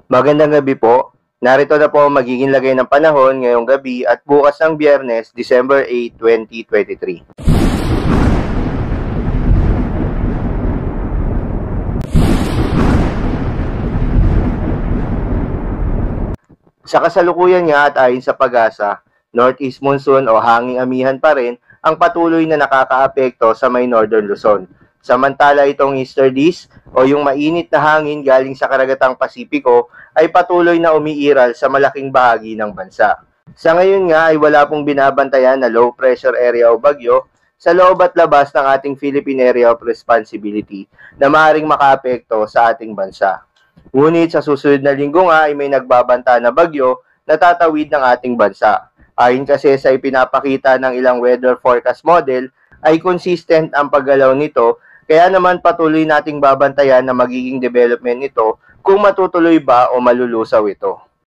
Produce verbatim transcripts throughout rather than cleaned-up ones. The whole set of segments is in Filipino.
Magandang gabi po. Narito na po ang magiging lagay ng panahon ngayong gabi at bukas ng Biyernes, December eighth, twenty twenty-three. Sa kasalukuyan nga at ayon sa pag-asa, Northeast Monsoon o hanging amihan pa rin ang patuloy na nakakaapekto sa may Northern Luzon. Samantala itong Easterlies o yung mainit na hangin galing sa karagatang Pasipiko ay patuloy na umiiral sa malaking bahagi ng bansa. Sa ngayon nga ay wala pong binabantayan na low pressure area o bagyo sa loob at labas ng ating Philippine Area of Responsibility na maaaring makaapekto sa ating bansa. Ngunit sa susunod na linggo nga ay may nagbabanta na bagyo na tatawid ng ating bansa. Ayon kasi sa ipinapakita ng ilang weather forecast model, ay consistent ang paggalaw nito, kaya naman patuloy nating babantayan na magiging development nito kung matutuloy ba o malulusaw ito.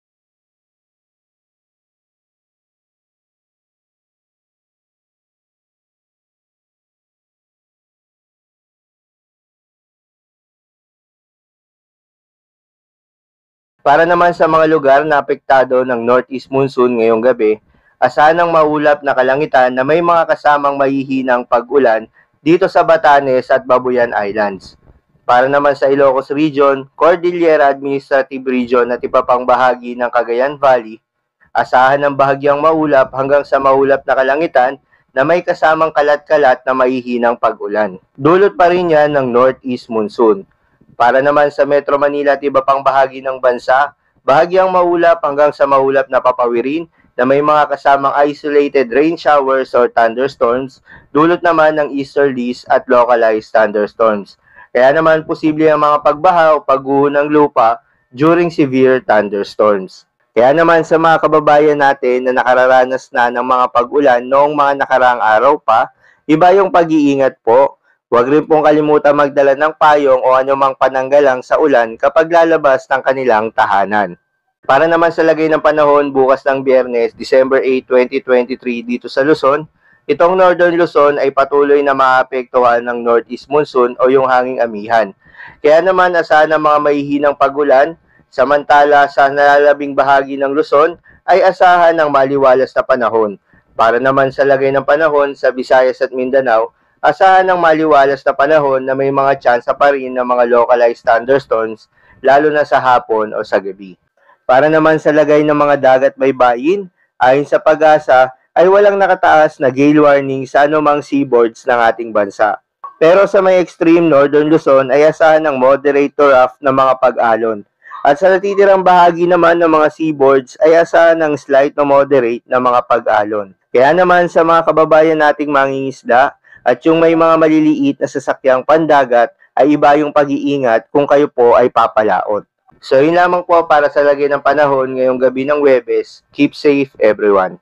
Para naman sa mga lugar na apektado ng Northeast Monsoon ngayong gabi, asahan ng maulap na kalangitan na may mga kasamang mahihinang pag-ulan dito sa Batanes at Babuyan Islands. Para naman sa Ilocos Region, Cordillera Administrative Region at iba pang bahagi ng Cagayan Valley, asahan ng bahagyang maulap hanggang sa maulap na kalangitan na may kasamang kalat-kalat na mahihinang pag-ulan. Dulot pa rin yan ng Northeast Monsoon. Para naman sa Metro Manila at iba pang bahagi ng bansa, bahagyang maulap hanggang sa maulap na papawirin na may mga kasamang isolated rain showers or thunderstorms, dulot naman ng easterlies at localized thunderstorms. Kaya naman posible ang mga pagbaha o pagguho ng lupa during severe thunderstorms. Kaya naman sa mga kababayan natin na nakararanas na ng mga pag-ulan noong mga nakaraang araw pa, iba yung pag-iingat po. Huwag rin pong kalimutan magdala ng payong o anumang pananggalang sa ulan kapag lalabas ng kanilang tahanan. Para naman sa lagay ng panahon bukas ng Biyernes, December eighth, twenty twenty-three dito sa Luzon, itong Northern Luzon ay patuloy na maapektuhan ng Northeast Monsoon o yung hanging amihan. Kaya naman asahan ng mga mahihinang pag-ulan, samantala sa nalalabing bahagi ng Luzon ay asahan ng maliwalas na panahon. Para naman sa lagay ng panahon sa Visayas at Mindanao, asahan ng maliwalas na panahon na may mga tsansa pa rin ng mga localized thunderstorms, lalo na sa hapon o sa gabi. Para naman sa lagay ng mga dagat baybayin, ayon sa pag-asa, ay walang nakataas na gale warning sa anumang seaboards ng ating bansa. Pero sa may extreme northern Luzon ay asahan ng moderate to rough na mga pag-alon. At sa natitirang bahagi naman ng mga seaboards ay asahan ng slight to moderate na mga pag-alon. Kaya naman sa mga kababayan nating mangingisda, at yung may mga maliliit na sasakyang pandagat ay iba yung pag-iingat kung kayo po ay papalaot. So yun lamang po para sa lagay ng panahon ngayong gabi ng Huwebes. Keep safe everyone.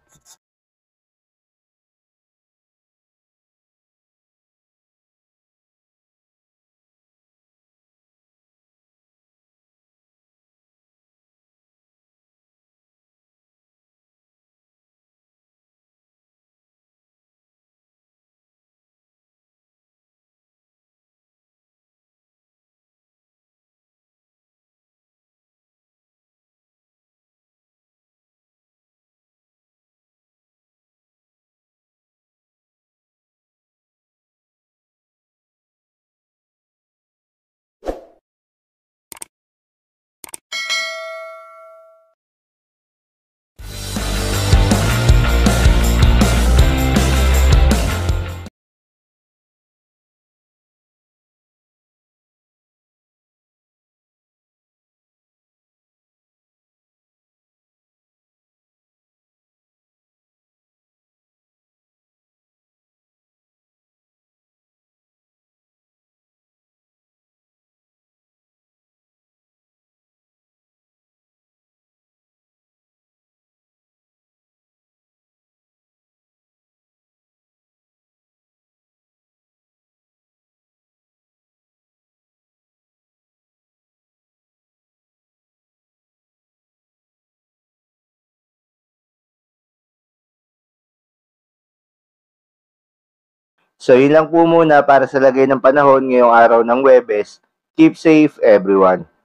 So yun lang po muna para sa lagay ng panahon ngayong araw ng Huwebes. Keep safe everyone.